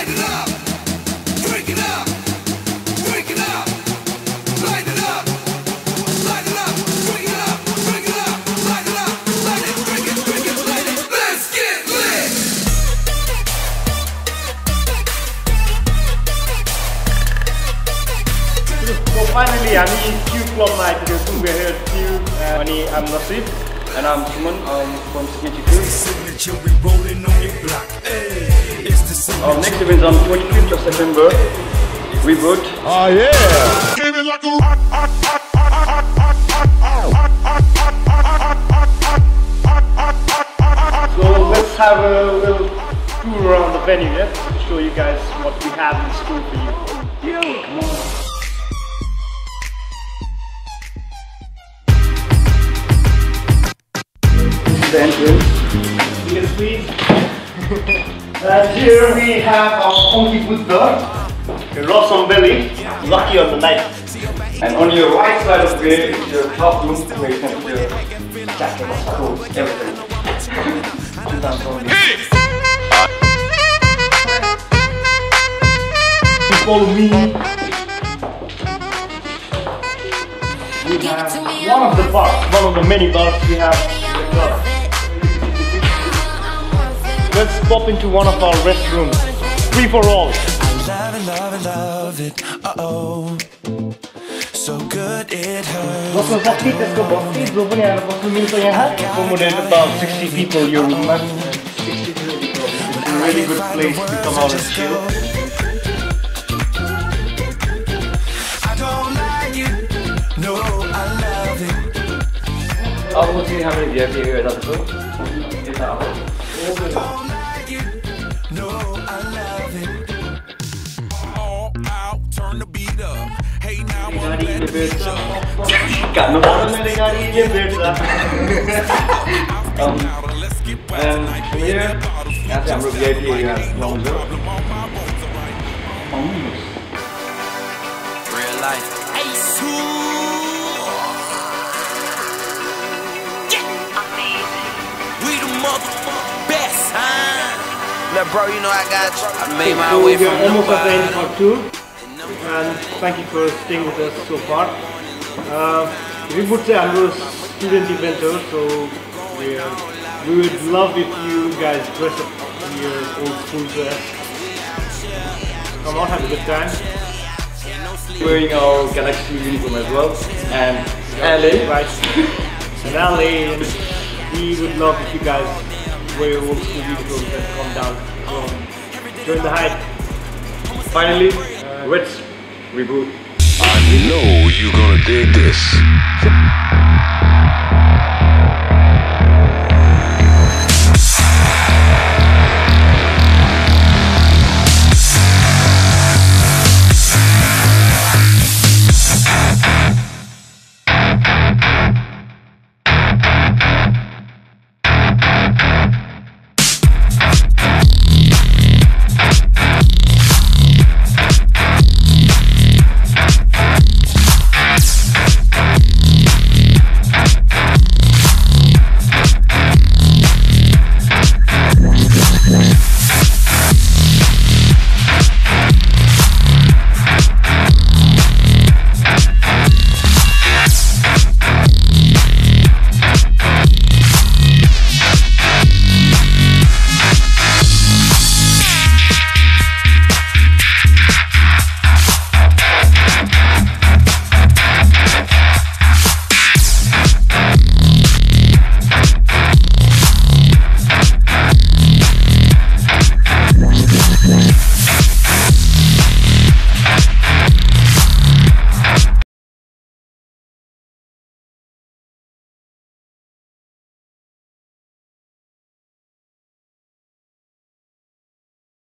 light it up, drink it up, drink it up, light it up, light it up, drink it up, drink it up, light it up, light it, drink it, light it. Let's get lit. So finally, I'm in Qube Club night today. We're here at Qube. I'm Nasib. And I'm Suman from Signaturee Crew. Our next event is on 25th of September. Reboot. Oh yeah! So let's have a little tour around the venue, yeah? To show you guys what we have in store for you. Come on. The entrance. Yes, please. And here we have our funky Buddha, the Ross on belly, lucky on the night. And on your right side of the bed is your top room where you can put your jacket, coat, everything. Follow me. We have one of the bars, one of the many bars we have in the club. Let's pop into one of our restrooms. Free for all. I love it, uh-oh. So good it hurts. Let's go boxy. Accommodate about 60 people your room. 60 people. It's a really good place to come out and chill. I don't like it. No, I love it. How many VIP here at the show? No, I love it. All out, turn the beat up. Hey, now I'm And here, that's our VIP area. real life. We the motherfucking best, huh? Now, bro, you know I got you. I made my way from nobody. Almost at the end of tour. And thank you for staying with us so far. We would say I'm a student eventer, so we would love if you guys dress up in your old school dress. Come on, have a good time. Wearing our Galaxy uniform as well, and LA, right? And LA, and we would love if you guys wear your old school uniforms and come down join the hype. Finally, let's reboot. I know you're gonna dig this.